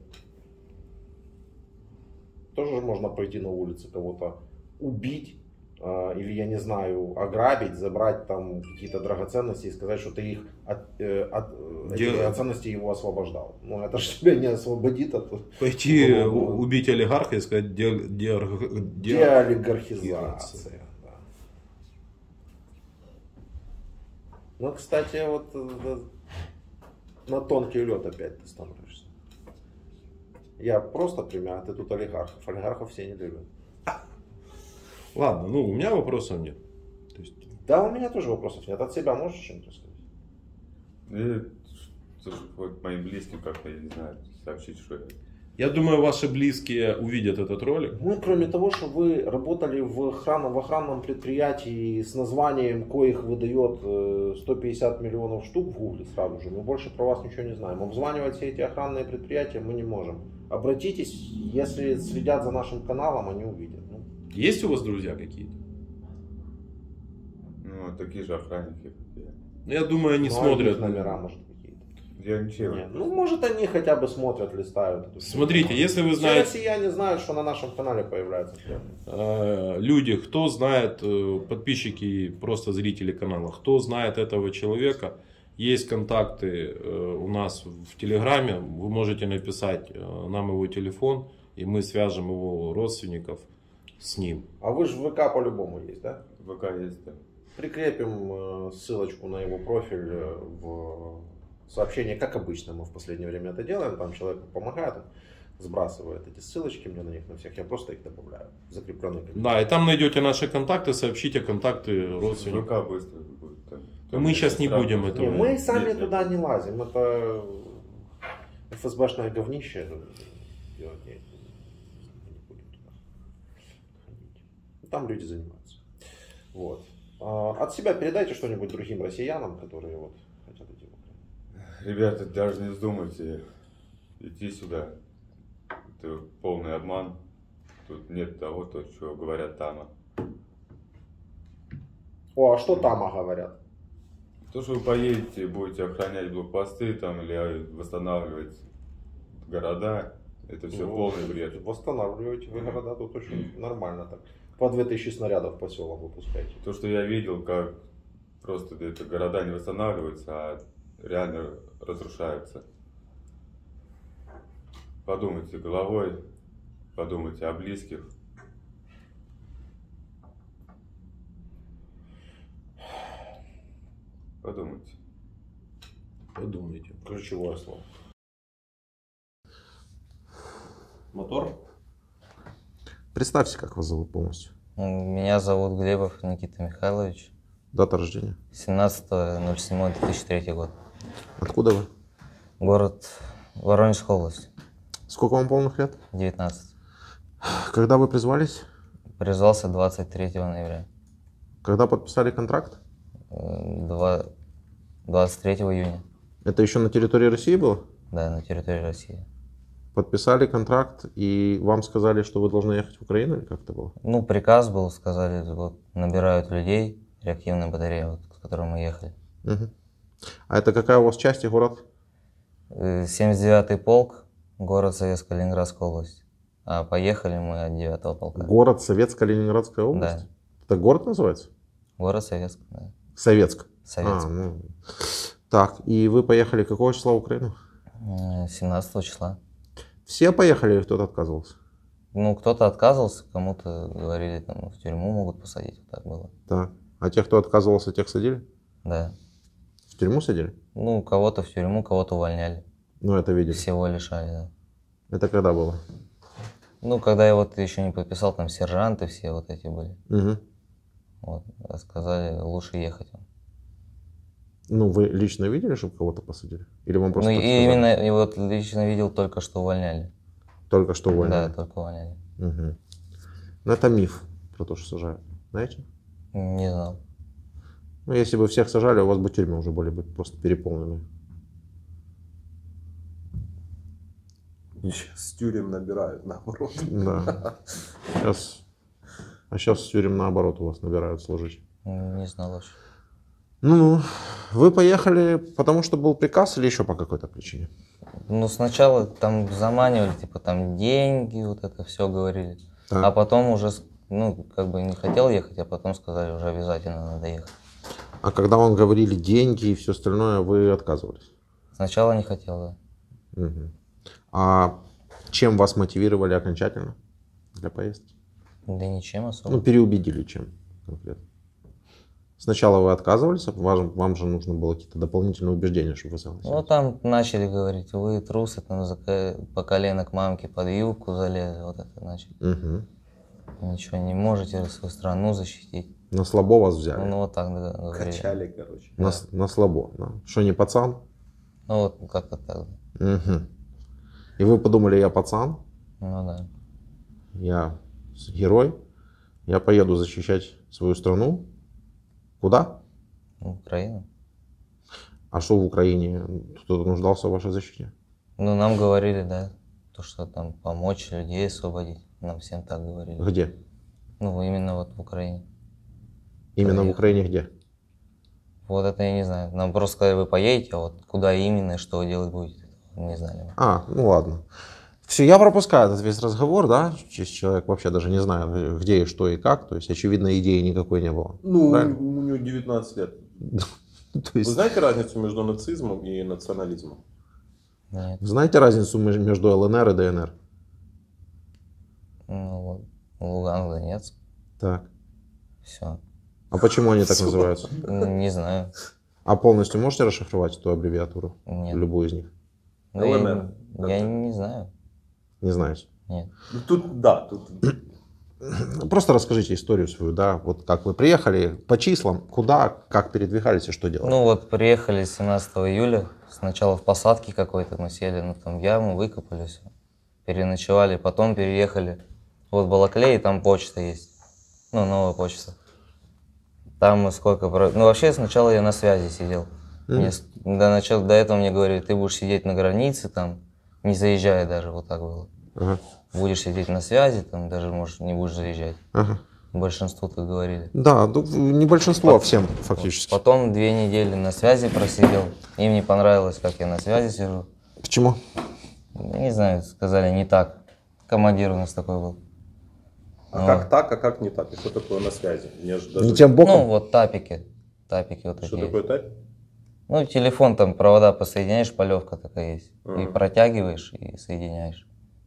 Тоже же можно пойти на улице, кого-то убить, или, я не знаю, ограбить, забрать там какие-то драгоценности и сказать, что ты их от этих драгоценностей его освобождал. Ну, это же тебя не освободит от Пойти Ну, убить олигарха и сказать деолигархизация. Да. Ну, кстати, вот на тонкий лед опять ты становишься. Я просто пример, а ты тут олигархов. Олигархов все не любят. Ладно, ну у меня вопросов нет. То есть, Да, у меня тоже вопросов нет. От себя можешь что-нибудь рассказать? И, слушай, вот моим близким как-то, я не знаю, сообщить, что я... я думаю, ваши близкие увидят этот ролик. Ну, кроме того, что вы работали в охранном предприятии с названием, коих выдает 150 миллионов штук в Гугле сразу же, мы больше про вас ничего не знаем. Обзванивать все эти охранные предприятия мы не можем. Обратитесь, если следят за нашим каналом, они увидят. Ну, Есть у вас друзья какие-то? Ну, такие же охранники, как я. Я думаю, они ну, а смотрят. их номера, может, какие-то. Я ничего. Не, ну, может, они хотя бы смотрят, листают. эту Смотрите, фигню. если вы Все знаете, россияне знают, что на нашем канале появляется пленный. люди, кто знает, подписчики, просто зрители канала, кто знает этого человека, есть контакты у нас в Телеграме, вы можете написать нам его телефон, и мы свяжем его родственников с ним. А вы же в ВК по-любому есть, да? ВК есть, да. Прикрепим ссылочку на его профиль в сообщении, как обычно мы в последнее время это делаем. Там человек помогает, он сбрасывает эти ссылочки мне на них, на всех. Я просто их добавляю. Закрепленные. Да, и там найдете наши контакты, сообщите контакты родственников. ВК быстро будет. Там Мы сейчас не сразу- будем этого. Не, мы сами Нет, туда не лазим. Это ФСБшное говнище. Делать не будем туда ходить. Там люди занимаются. Вот. От себя передайте что-нибудь другим россиянам, которые вот хотят идти в Украину. Ребята, даже не вздумайте идти сюда. Это полный обман. Тут нет того, что говорят там. О, а что там говорят? То, что вы поедете, будете охранять блокпосты там или восстанавливать города, это все Ну, полный бред. Восстанавливаете вы города, тут очень нормально так. По 2000 снарядов по селам выпускаете. То, что я видел, как просто это города не восстанавливаются, а реально разрушаются. Подумайте головой, подумайте о близких. Подумайте. Подумайте. Ключевое слово. Мотор? Представься, как вас зовут полностью. Меня зовут Глебов Никита Михайлович. Дата рождения. 17.07.2003 год. Откуда вы? Город Воронежская область. Сколько вам полных лет? 19. Когда вы призвались? Призвался 23 ноября. Когда подписали контракт? 23 июня. Это еще на территории России было? Да, на территории России. Подписали контракт, и вам сказали, что вы должны ехать в Украину, или как это было? Ну, приказ был, сказали, вот, набирают людей, реактивная батарея, вот, с которой мы ехали. Угу. А это какая у вас часть и город? 79-й полк, город Советская Ленинградская область. А поехали мы от 9-го полка. Город Советская Ленинградская область? Да. Это город называется? Город Советский, да. Советск. Советск. Так, и вы поехали какого числа в Украину? 17 числа. Все поехали или кто-то отказывался? Ну, кто-то отказывался, кому-то говорили, там, в тюрьму могут посадить, вот так было. Так. А тех, кто отказывался, тех садили? Да. В тюрьму садили? Ну, кого-то в тюрьму, кого-то увольняли. Ну, это видели. Всего лишали, да. Это когда было? Ну, когда я вот еще не подписал, там сержанты все вот эти были. Угу. Вот, сказали, лучше ехать. Ну, вы лично видели, чтобы кого-то посадили? Или вам просто Ну, так и сказали? именно, и вот лично видел только, что увольняли. Только что увольняли? Да, только увольняли. Угу. Ну, это миф про то, что сажают. Знаете? Не знал. Ну, если бы всех сажали, у вас бы тюрьмы уже были бы просто переполнены. Сейчас с тюрем набирают, наоборот. Да. Сейчас с тюрем наоборот у вас набирают служить. Не знал вообще. Ну, вы поехали, потому что был приказ или еще по какой-то причине? Ну, сначала там заманивали, типа, там деньги, вот это все говорили. Так. А потом уже, ну, как бы не хотел ехать, а потом сказали, уже обязательно надо ехать. А когда вам говорили деньги и все остальное, вы отказывались? Сначала не хотел, да. Угу. А чем вас мотивировали окончательно для поездки? Да ничем особо. Ну, переубедили чем конкретно? Сначала вы отказывались, а вам же нужно было какие-то дополнительные убеждения, чтобы вы согласились. Ну, там начали говорить, вы трусы, там, по колено к мамке под юбку залезли, вот это начали. Угу. Ничего не можете свою страну защитить. На слабо вас взяли? Ну, вот так говорили. Качали, короче. На слабо, да? Что, не пацан? Ну, вот как-то так. Угу. И вы подумали, я пацан, Ну, да. я герой, я поеду защищать свою страну. Куда? Украина. А что в Украине? Кто-то нуждался в вашей защите? Ну, нам говорили, да, то, что там помочь людей освободить. Нам всем так говорили. Где? Ну, именно вот в Украине. Именно в Поехали. Украине где? Вот это я не знаю. Нам просто сказали, вы поедете, а вот куда именно и что вы делать будете, не знали. А, ну ладно. Все, я пропускаю этот весь разговор, да? Человек вообще даже не знает, где и что и как. То есть, очевидно, идеи никакой не было. Ну, Правильно? у него 19 лет. То Вы есть, знаете разницу между нацизмом и национализмом? Нет. знаете разницу между ЛНР и ДНР? Ну, вот. Луганск, Донецк. Так. Все. А почему они так Всё. называются? Не знаю. А полностью можете расшифровать эту аббревиатуру? Нет. Любую из них? Ну, ЛНР. я не знаю. Не знаете? Нет. Ну, тут, да, тут... Просто расскажите историю свою, да, вот как вы приехали, по числам, куда, как передвигались и что делали. Ну вот приехали 17 июля, сначала в посадке какой-то мы сели, ну там яму выкопали все, переночевали, потом переехали вот в Балаклей, там почта есть, ну новая почта. Там мы сколько, ну вообще сначала я на связи сидел, до этого мне говорили, ты будешь сидеть на границе там, не заезжая даже, вот так было. Ага. Будешь сидеть на связи, там даже, может, не будешь заезжать. Ага. Большинству так говорили. Да, ну, не большинство, а всем фактически. Потом 2 недели на связи просидел. Им не понравилось, как я на связи сижу. Почему? Не знаю, сказали не так. Командир у нас такой был. А как так, а как не так? И что такое на связи? Мне же даже... Не тем боком? Ну, вот тапики. Тапики вот Что такие. такое тайп? Ну, телефон там, провода посоединяешь, полевка такая есть. И Ага. протягиваешь, и соединяешь.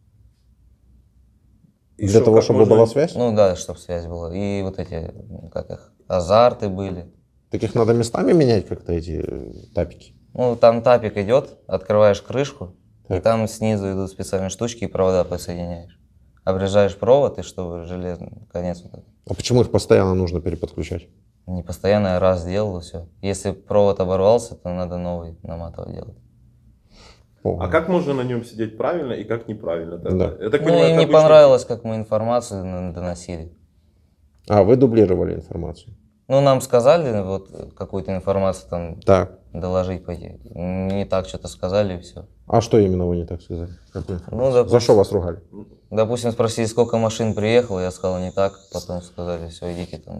И Для что, того, как чтобы можно- была связь? Ну да, чтобы связь была. И вот эти, как их, азарты были. Таких надо местами менять как-то эти тапики. Ну, там тапик идет, открываешь крышку, и Так. там снизу идут специальные штучки, и провода подсоединяешь. Обрежаешь провод, и чтобы железный конец вот этот. А почему их постоянно нужно переподключать? Не постоянно, я раз сделал, и все. Если провод оборвался, то надо новый наматывать делать. А как можно на нем сидеть правильно и как неправильно? Да. Я так Ну, понимаю, им это не обычный- понравилось, как мы информацию доносили. А, вы дублировали информацию. Ну, нам сказали вот какую-то информацию там Так. доложить пойти. Не так что-то сказали и все. А что именно вы не так сказали? Какую информацию? Ну, допустим, За что вас ругали? допустим, спросили, сколько машин приехало, я сказал не так, потом сказали, все, идите там,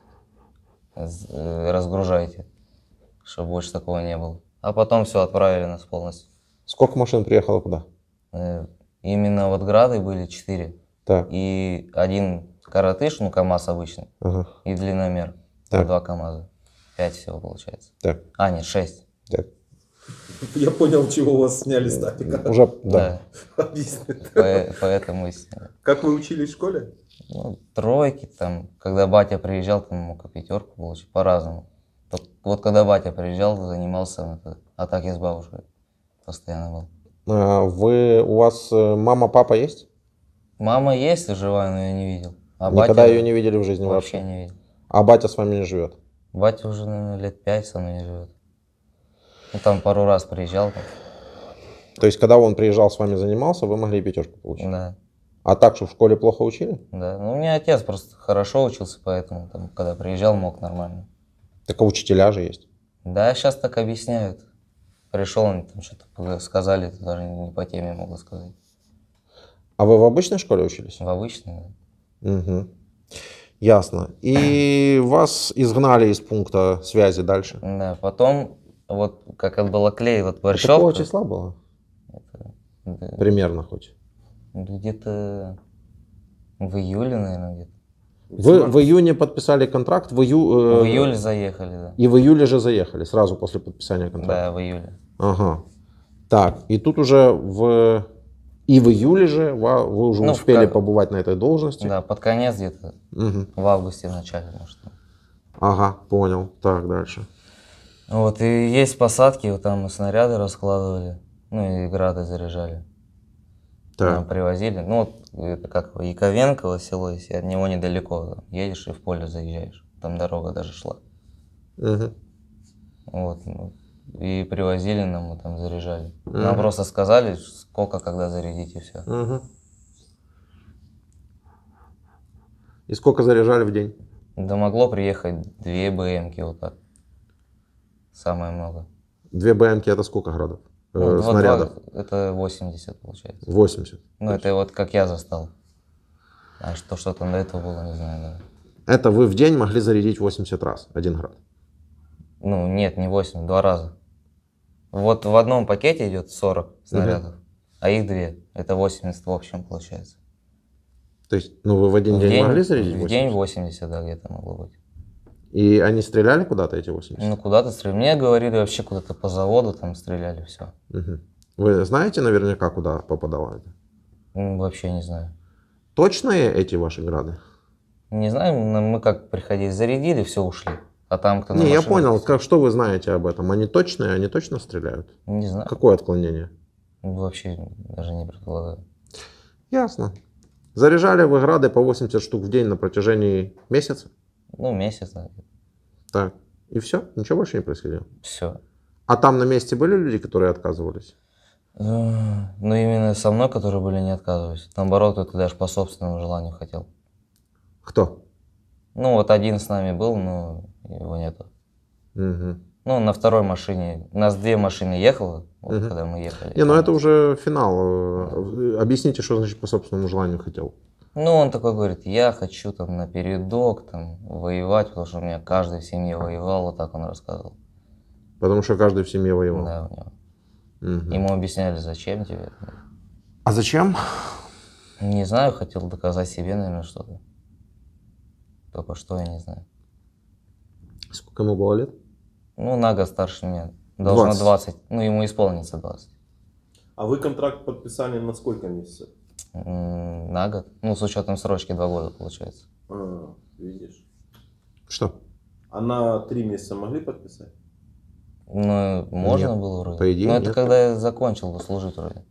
разгружайте, чтобы больше такого не было. А потом все, отправили нас полностью. Сколько машин приехало куда? Именно вот грады были 4. Так. И один коротыш, ну КамАЗ обычный, Ага. и длинномер. Так. 2 КамАЗа. 5 всего получается. Так. А, нет, 6. Так. Я понял, чего вас сняли с статика. Уже, да. Объясни. Поэтому и сняли. Как вы учились в школе? Ну, тройки там, когда батя приезжал, там мог и 5 получить, по-разному. Вот когда батя приезжал, занимался, а так я с бабушкой постоянно был. У вас мама, папа есть? Мама есть живая, но я не видел. А Никогда батя ее не видели в жизни вообще вообще? не видел. А батя с вами не живет? Батя уже, наверное, лет 5 со мной не живет. Ну, там пару раз приезжал. Там. То есть, когда он приезжал с вами занимался, вы могли 5 получить? Да, А так, что в школе плохо учили? да. Ну, у меня отец просто хорошо учился, поэтому, там, когда приезжал, мог нормально. Так а учителя же есть. Да, сейчас так объясняют. Пришел, они там что-то сказали, это даже не по теме могу сказать. А вы в обычной школе учились? В обычной, да. Угу. Ясно. И вас изгнали из пункта связи дальше? Да, потом, вот как это было клей, вот Какого Борщевка, числа было? да, Примерно хоть. где-то в июле, наверное, где-то. Вы в июне подписали контракт, В июле заехали, да. И в июле же заехали, сразу после подписания контракта? Да, в июле. Ага. Так, и тут уже и в июле же вы уже Ну, успели побывать на этой должности? Да, под конец где-то, Мгм. в августе в начале, может. Ага, понял. Так, дальше. Вот, и есть посадки, вот там мы снаряды раскладывали, ну и грады заряжали. Нам Так. привозили, ну вот это как Яковенково село, если от него недалеко, там, едешь и в поле заезжаешь, там дорога даже шла. Мгм. Вот, ну, и привозили нам, мы там заряжали. Нам Мгм. просто сказали, сколько, когда зарядить и все. Мгм. И сколько заряжали в день? Да могло приехать 2 БМки вот так. Самое много. 2 БМки это сколько градов? Ну, вот Снарядов? это 80 получается. 80. Ну это вот как я застал. А что там до этого было, не знаю, да. Это вы в день могли зарядить 80 раз, 1 град. Ну нет, не 8, 2 раза. Вот в одном пакете идет 40 снарядов, а их 2. Это 80 в общем получается. То есть, ну вы в один день могли зарядить 80? В день 80, да, где-то могло быть. И они стреляли куда-то, эти 80? Ну куда-то стреляли. Мне говорили вообще куда-то по заводу там стреляли, все. Мгм. Вы знаете наверняка, куда попадало это? Вообще не знаю. Точные эти ваши грады? Не знаю, мы как приходили, зарядили, все, ушли. А там кто на Не, я машинах- понял. Что вы знаете об этом? Они точные? Они точно стреляют? Не знаю. Какое отклонение? Вообще даже не предполагаю. Ясно. Заряжали вы грады по 80 штук в день на протяжении месяца? Ну, месяц, да. Так. И все? Ничего больше не происходило? Все. А там на месте были люди, которые отказывались? Ну, именно со мной, которые были, не отказывались. Наоборот, это даже по собственному желанию хотел. Кто? Ну, вот один с нами был, но его нету. Угу. Ну, на второй машине. У нас 2 машины ехало, вот, Мгм. когда мы ехали. Не, ну это уже финал. Объясните, что значит по собственному желанию хотел. Ну, он такой говорит, я хочу там на передок там воевать, потому что у меня каждый в семье воевал, вот так он рассказывал. Потому что каждый в семье воевал. Да, у него. Мгм. Ему объясняли, зачем тебе это. А зачем? Не знаю, хотел доказать себе, наверное, что-то. Только что, я не знаю. Сколько ему было лет? Ну, на год старше меня. Должно 20. 20. Ну, ему исполнится 20. А вы контракт подписали на сколько месяцев? На год. Ну, с учетом срочки 2 года получается. Видишь. Что? А на 3 месяца могли подписать? Ну, можно Нет, было вроде. по идее, Но это нет. когда я закончил служить вроде.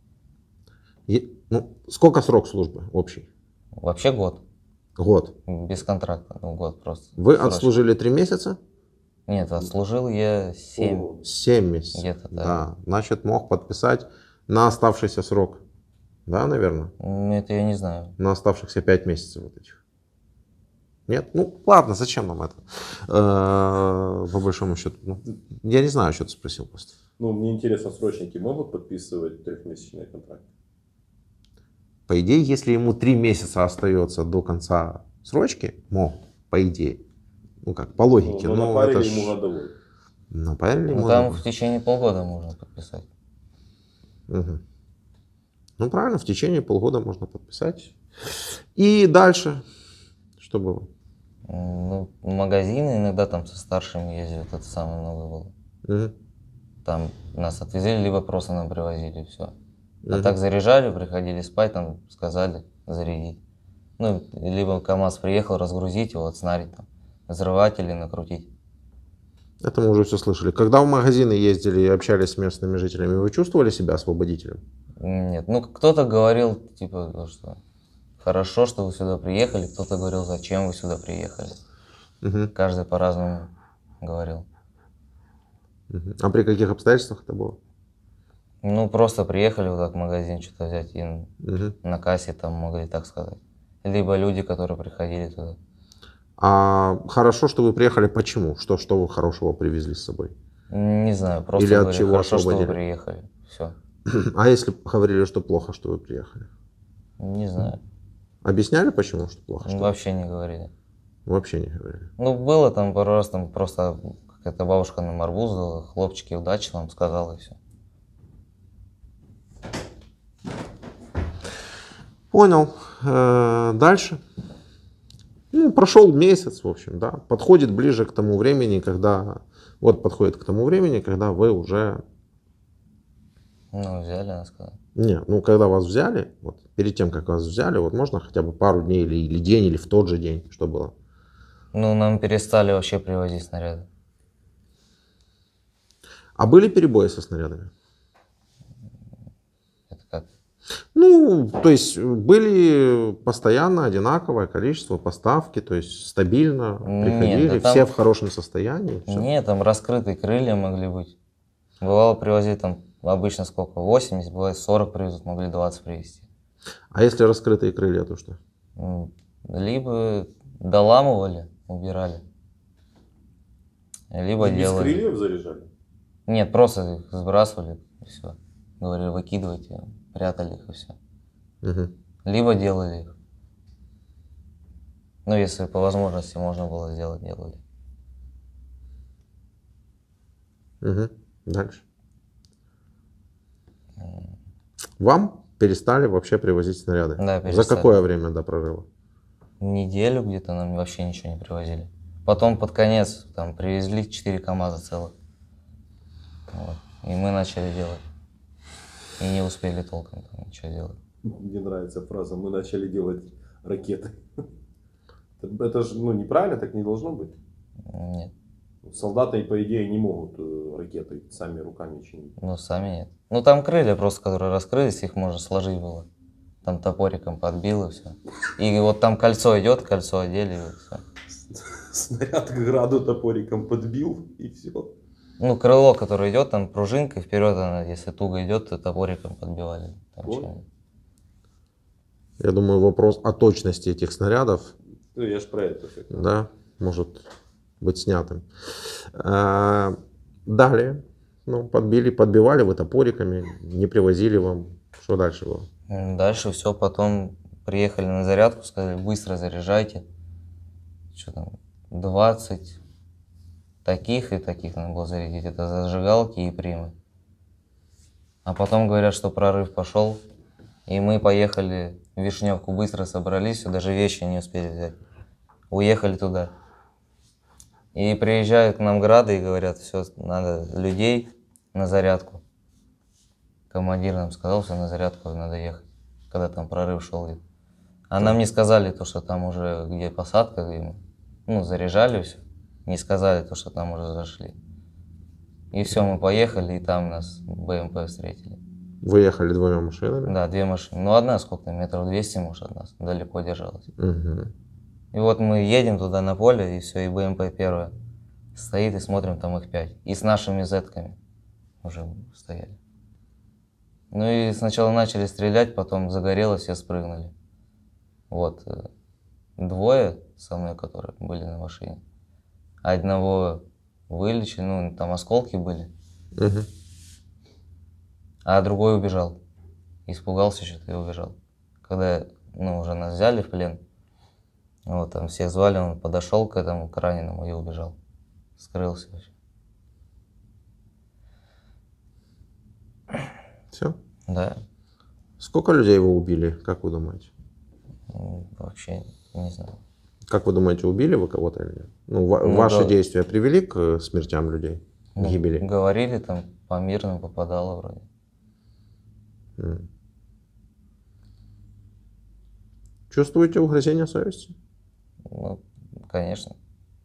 Ну, сколько срок службы общий? Вообще год. Год. Без контракта. Ну, год просто. Вы Срочно. отслужили 3 месяца? Нет, отслужил я 7. 7 месяцев. Где-то, да. Да. Значит, мог подписать На оставшийся срок. Да, наверное? Это я не знаю. На оставшихся 5 месяцев вот этих. Нет? Ну, ладно, зачем нам это? По большому счету. Ну, я не знаю, что ты спросил просто. Ну, мне интересно, срочники могут подписывать 3-месячные контракты? По идее, если ему 3 месяца остается до конца срочки, могут, по идее. Ну, как, по логике. Ну, но напарили это ему годовой. Напарили ему. Там в течение полгода можно подписать. Угу. Ну, правильно, в течение полгода можно подписать. И дальше, что было? Ну, в магазины иногда там со старшими ездили, это самое много было. Угу. Там нас отвезли, либо просто нам привозили, все. А Мгм. так заряжали, приходили спать, там сказали зарядить. Ну, либо КамАЗ приехал, разгрузить его, отснарить там, взрывать или накрутить. Это мы уже все слышали. Когда в магазины ездили и общались с местными жителями, вы чувствовали себя освободителем? Нет, ну кто-то говорил, типа, ну, что хорошо, что вы сюда приехали, кто-то говорил, зачем вы сюда приехали. Угу. Каждый по-разному говорил. Угу. А при каких обстоятельствах это было? Ну, просто приехали вот так в магазин что-то взять и Угу. на кассе там могли так сказать. Либо люди, которые приходили туда. А хорошо, что вы приехали, почему? Что вы хорошего привезли с собой? Не знаю, просто Или от говорили, чего хорошо, что вы освободили? приехали. Все. А если говорили, что плохо, что вы приехали? Не знаю. Объясняли, почему, что плохо? Что Вообще не говорили. Вообще не говорили. Ну, было там пару раз, там просто какая-то бабушка нам арбуз дала, хлопчики, удачи нам сказала и все. Понял. Дальше. Ну, прошел месяц, в общем, да. Подходит ближе к тому времени, когда... Вот подходит к тому времени, когда вы уже... Ну, взяли нас когда. Не, ну, когда вас взяли, вот перед тем, как вас взяли, вот можно хотя бы пару дней или день, или в тот же день, что было? Ну, нам перестали вообще привозить снаряды. А были перебои со снарядами? Это как? Ну, то есть были постоянно одинаковое количество поставки, то есть стабильно приходили, да там- все в хорошем состоянии. Всё. Нет, там раскрытые крылья могли быть. Бывало, привозили там обычно сколько? 80, бывает 40 привезут, могли 20 привезти. А если раскрытые крылья, то что? Либо доламывали, убирали. Либо Без делали. крыльев заряжали? Нет, просто их сбрасывали и все. Говорили, выкидывайте, прятали их и все. Угу. Либо делали их. Ну, если по возможности можно было сделать, делали. Угу. Дальше. Вам перестали вообще привозить снаряды? Да, За перестали. какое время до прорыва? Неделю где-то нам вообще ничего не привозили. Потом под конец там привезли 4 КамАЗа целых. Вот. И мы начали делать. И не успели толком там ничего делать. Мне нравится фраза «мы начали делать ракеты». Это же неправильно, так не должно быть. Нет. Солдаты, по идее, не могут ракеты сами руками чинить. Ну, сами нет. Ну, там крылья просто, которые раскрылись, их можно сложить было. Там топориком подбил и все. И вот там кольцо идет, кольцо одели и все. Снаряд к граду топориком подбил и все. Ну, крыло, которое идет, там пружинкой вперед, она, если туго идет, то топориком подбивали. Там Вот. чем-нибудь. Я думаю, вопрос о точности этих снарядов, Ну, я ж про это. да, может быть снятым. Далее, ну, подбивали вы топориками, не привозили вам. Что дальше было? Дальше все, потом приехали на зарядку, сказали, быстро заряжайте. Что там, 20 таких и таких надо было зарядить. Это зажигалки и примы. А потом говорят, что прорыв пошел, и мы поехали в Вишневку, быстро собрались, все, даже вещи не успели взять. Уехали туда. И приезжают к нам грады и говорят, все, надо людей на зарядку. Командир нам сказал, что на зарядку надо ехать, когда там прорыв шел. А нам не сказали то, что там уже где посадка, и мы, ну, заряжали все. Не сказали то, что там уже зашли. И все, мы поехали, и там нас БМП встретили. Вы ехали двумя машинами? Да, 2 машины. Ну, одна сколько, метров 200, может, от нас, далеко держалась. Угу. И вот мы едем туда на поле, и все, и БМП первая стоит, и смотрим, там их 5. И с нашими зетками уже стояли. Ну и сначала начали стрелять, потом загорелось, все спрыгнули. Вот. Двое со мной, которые были на машине. Одного вылечили, ну там осколки были. Мгм. А другой убежал. Испугался что-то и убежал. Когда ну, уже нас взяли в плен, вот там всех звали, он подошел к этому, к раненому и убежал. Скрылся вообще. Все? Да, Сколько людей вы убили, как вы думаете? вообще не знаю. Как вы думаете, убили вы кого-то или нет? Ну, Ну, ваши да. действия привели к смертям людей, к Ну, гибели? говорили, там по мирным попадало вроде. М. Чувствуете угрызение совести? Ну, конечно.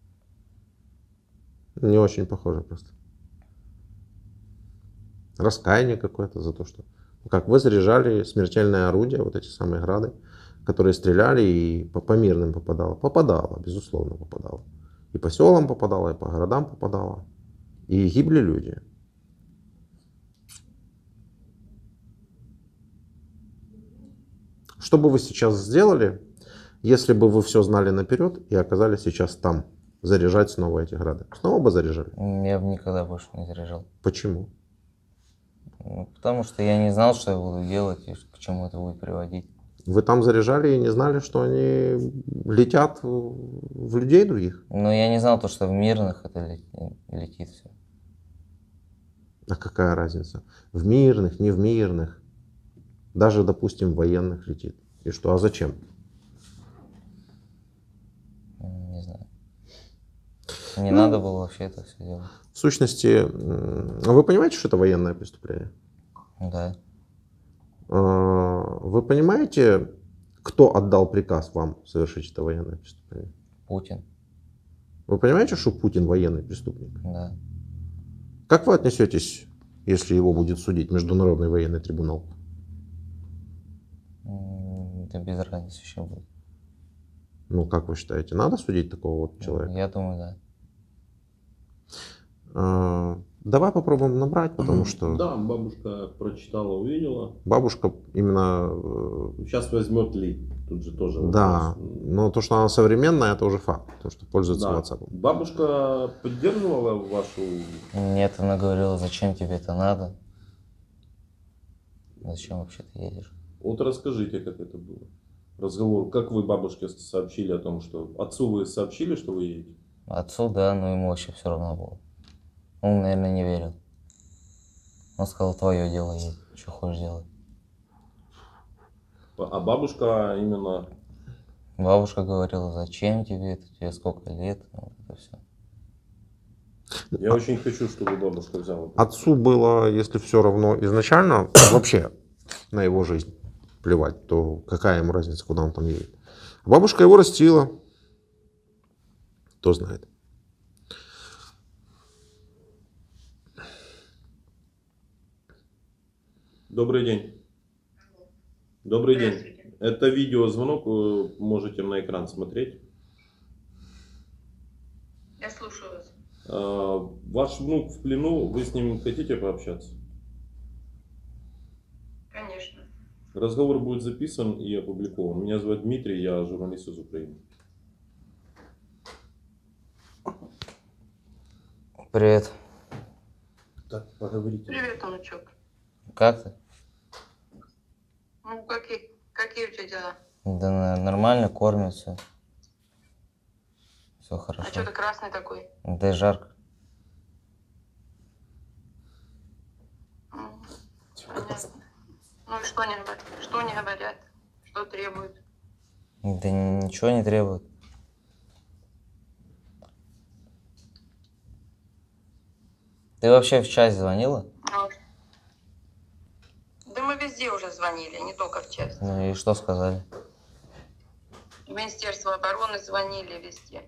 Не очень похоже просто. Раскаяние какое-то за то, что... Ну, как вы заряжали смертельное орудие, вот эти самые грады, которые стреляли и по мирным попадало. Попадало, безусловно, попадало. И по селам попадало, и по городам попадало. И гибли люди. Что бы вы сейчас сделали, если бы вы все знали наперед и оказались сейчас там, заряжать снова эти грады? Снова бы заряжали? Я бы никогда больше не заряжал. Почему? Ну, потому что я не знал, что я буду делать и к чему это будет приводить. Вы там заряжали и не знали, что они летят в людей других? Но я не знал то, что в мирных это летит все. А какая разница? В мирных, не в мирных. Даже, допустим, в военных летит. И что? А зачем? Не знаю. Не надо было вообще это все делать. В сущности, вы понимаете, что это военное преступление? Да. Вы понимаете, кто отдал приказ вам совершить это военное преступление? Путин. Вы понимаете, что Путин военный преступник? Да. Как вы отнесетесь, если его будет судить Международный военный трибунал? Да без разницы еще будет. Ну, как вы считаете, надо судить такого вот человека? Я думаю, да. Давай попробуем набрать, потому что Да, бабушка прочитала, увидела. бабушка именно... Сейчас возьмет ли? Тут же тоже Да, вопрос. но то, что она современная, это уже факт, то, что пользуется Да. WhatsApp. Бабушка поддерживала вашу... Нет, она говорила, зачем тебе это надо? Зачем вообще ты едешь? Вот расскажите, как это было. Разговор. Как вы бабушке сообщили о том, что... Отцу вы сообщили, что вы едете? Отцу, да, но ему вообще все равно было. Он, наверное, не верил. Он сказал, твое дело, едь, что хочешь делать. А бабушка именно... Бабушка говорила, зачем тебе это, тебе сколько лет, вот это все. Я очень хочу, чтобы бабушка взяла. Отцу было, если все равно изначально, вообще на его жизнь плевать, то какая ему разница, куда он там едет. А бабушка его растила. Кто знает. Добрый день. Добрый день. Это видеозвонок, вы можете на экран смотреть. Я слушаю вас. Ваш внук в плену, вы с ним хотите пообщаться? Конечно. Разговор будет записан и опубликован. Меня зовут Дмитрий, я журналист из Украины. Привет. Так, поговорите. Привет, внучок. Как ты? Ну, какие у тебя дела? Да нормально, кормят все. Все А хорошо. что ты красный такой? Да и жарко. Понятно. Ну и что они говорят? Что они говорят? Что требуют? Да ничего не требует. Ты вообще в часть звонила? Ну, да мы везде уже звонили, не только в часть. Ну и что сказали? В Министерство обороны звонили везде.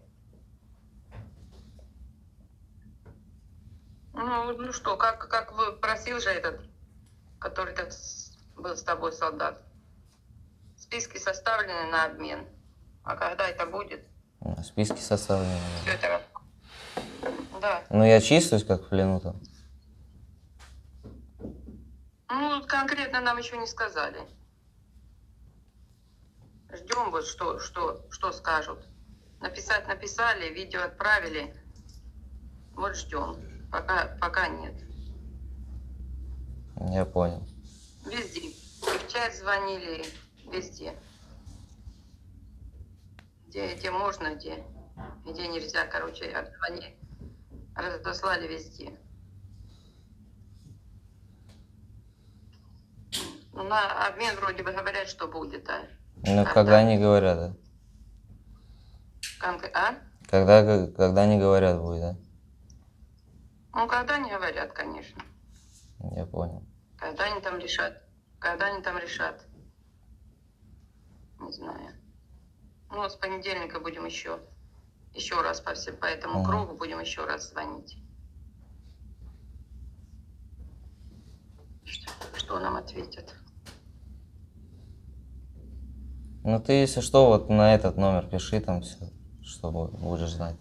Ну что, как вы просил же этот, который был с тобой солдат. Списки составлены на обмен. А когда это будет? Списки составлены. Все это. Да. Ну я числюсь как в плену там. Ну, конкретно нам еще не сказали. Ждем вот, что скажут. Написать написали, видео отправили. Вот ждем. Пока нет. Я понял. Везде. И в чат звонили, везде. Где можно, где нельзя, короче, отзвонили. Разослали везде. На обмен вроде бы говорят, что будет, а? Ну, когда не говорят, да? Когда не говорят будет, да? Ну, когда не говорят, конечно. Я понял. Когда они там решат? Не знаю. Ну, с понедельника будем еще раз по этому кругу будем еще раз звонить. Что нам ответят? Ну, ты, если что, вот на этот номер пиши там все, чтобы будешь знать.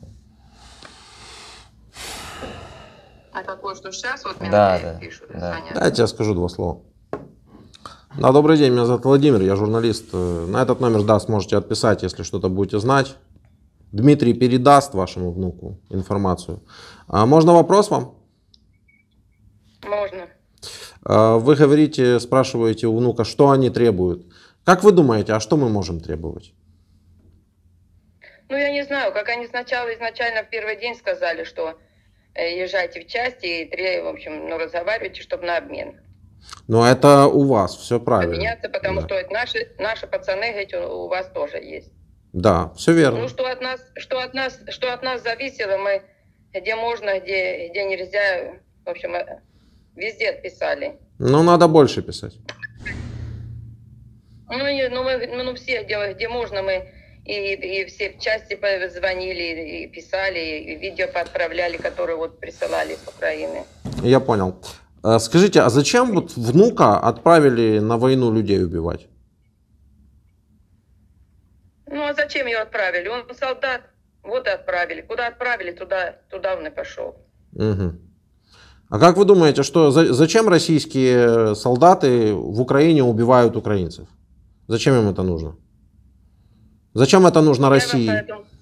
А какой, что сейчас вот мне пишут, звонят? Дайте я скажу 2 слова. Да, добрый день, меня зовут Владимир, я журналист. На этот номер, да, сможете отписать, если что-то будете знать. Дмитрий передаст вашему внуку информацию. Можно вопрос вам? Можно. Вы говорите, спрашиваете у внука, что они требуют. Как вы думаете, а что мы можем требовать? Ну, я не знаю, как они изначально в первый день сказали, что езжайте в часть и, в общем, разговаривайте, чтобы на обмен. Ну, это у вас, все правильно. Обменяться, потому что это наши пацаны, говорит, у вас тоже есть. Да, все верно. Ну, что от нас зависело, мы где можно, где нельзя, в общем, везде отписали. Ну, надо больше писать. Ну, все, где можно, мы и все в части звонили, и писали, и видео поотправляли, которые вот присылали из Украины. Я понял. Скажите, а зачем вот внука отправили на войну людей убивать? Ну, а зачем его отправили? Он солдат, вот и отправили. Куда отправили, туда он и пошел. Угу. А как вы думаете, что зачем российские солдаты в Украине убивают украинцев? Зачем им это нужно? Зачем это нужно России?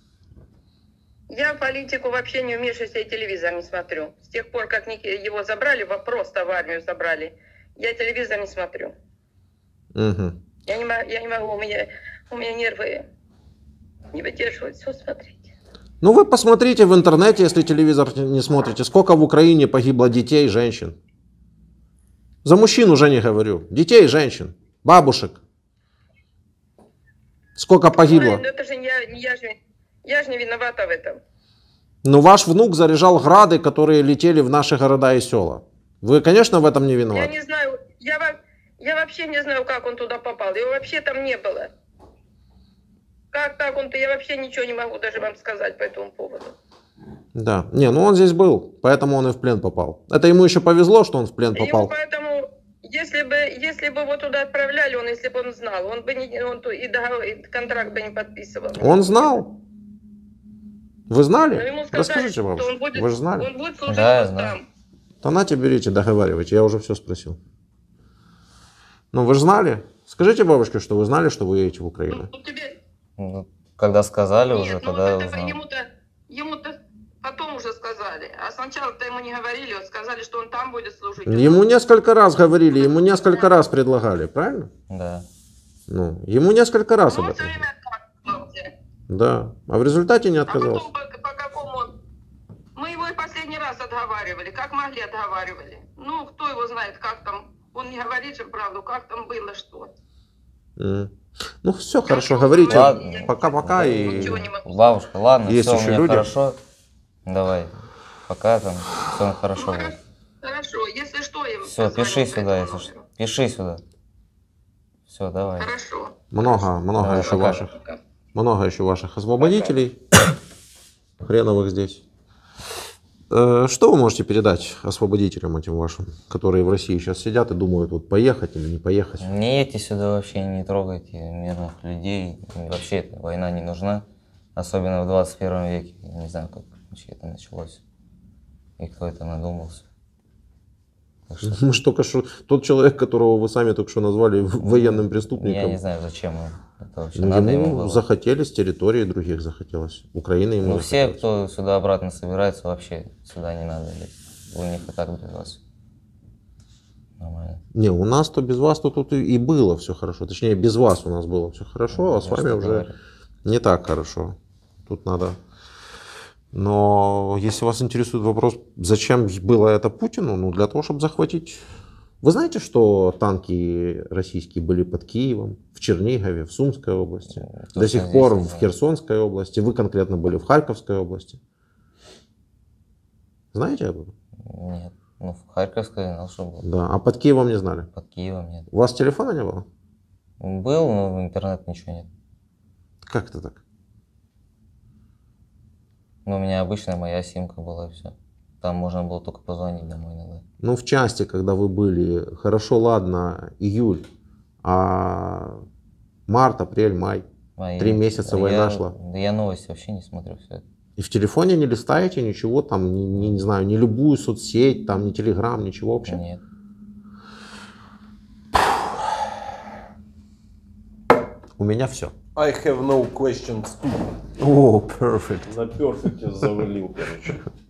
Я в политику вообще не вмешиваюсь, я телевизор не смотрю. С тех пор, как его забрали, просто в армию забрали, я телевизор не смотрю. Угу. Я не могу, у меня нервы не выдерживают все смотреть. Ну вы посмотрите в интернете, если телевизор не смотрите, сколько в Украине погибло детей, женщин. За мужчин уже не говорю. Детей, женщин, бабушек. Сколько погибло? Ну это же я же не виновата в этом. Но ваш внук заряжал грады, которые летели в наши города и села. Вы, конечно, в этом не виноваты. Я не знаю, я вообще не знаю, как он туда попал. Его вообще там не было. Как так он-то, я вообще ничего не могу даже вам сказать по этому поводу. Да, не, ну он здесь был, поэтому он и в плен попал. Это ему еще повезло, что он в плен попал. Ему поэтому, если бы его туда отправляли, если бы он знал, он бы и контракт бы не подписывал. Он знал. Вы знали? Ему сказали, Расскажите, бабушка. Вы же знали? Он будет служить Да, там. Да нате, берите, договаривайте, я уже все спросил. Ну вы же знали? Скажите бабушке, что вы знали, что вы едете в Украину. Ну, когда сказали Нет, уже, ну тогда вот это узнал. ему-то потом уже сказали. А сначала-то ему не говорили, вот сказали, что он там будет служить. Ему несколько раз говорили, ему несколько раз предлагали, правильно? Да. Ну, ему несколько раз об Он этом. все время отказывался. Да, а в результате не А отказался. потом по какому он... Мы его и последний раз отговаривали, как могли отговаривали. Ну, кто его знает, как там... Он не говорит же правду, как там было, что. Ну все, хорошо, говорите. Ладно. Пока-пока и... Ничего не могу. Бабушка, ладно, Есть все, у еще меня люди? хорошо. Давай. Пока там, все хорошо Ну, будет. хорошо, если что, я Все, позвоню пиши по сюда, этому если что. номеру. Пиши сюда. Все, давай. Хорошо. Много Давай, еще пока. ваших. Много еще ваших освободителей. Хреновых здесь. Что вы можете передать освободителям этим вашим, которые в России сейчас сидят и думают, вот поехать или не поехать? Не едьте сюда вообще, не трогайте мирных людей. Вообще эта война не нужна. Особенно в 21 веке. Я не знаю, как вообще это началось. И кто это надумался. Мы ж только что, тот человек, которого вы сами только что назвали военным преступником. Я не знаю, зачем ему. Это вообще Ну, надо ему ему было. захотели с территории других захотелось. Украины ему Ну, все, захотелось. кто сюда обратно собирается, вообще сюда не надо лезть. У них и так без вас. Нормально. Не, у нас то без вас, то тут и было все хорошо. Точнее, без вас у нас было все хорошо, а с Я вами что уже говорю. не так хорошо. Тут надо... Но если вас интересует вопрос, зачем было это Путину, ну для того, чтобы захватить... Вы знаете, что танки российские были под Киевом, в Чернигове, в Сумской области, Точно до сих здесь пор не в знаю. Херсонской области, вы конкретно были в Харьковской области. Знаете об этом? Нет. Ну, в Харьковской знал, что был. Да, а под Киевом не знали. Под Киевом нет. У вас телефона не было? Был, но в интернет ничего нет. Как это так? Ну, у меня обычная моя симка была и все. Там можно было только позвонить домой иногда. Ну, в части, когда вы были, хорошо, ладно, июль, а март, апрель, май, А 3 я- месяца война шла. Да я новости вообще не смотрю все это. И в телефоне не листаете ничего, там, не знаю, ни любую соцсеть, там, ни телеграм, ничего вообще? Нет. У меня все. I have no questions. О, perfect. На перфекте завалил, короче.